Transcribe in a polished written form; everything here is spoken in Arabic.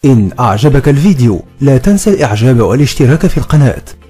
إن أعجبك الفيديو لا تنسى الإعجاب والاشتراك في القناة.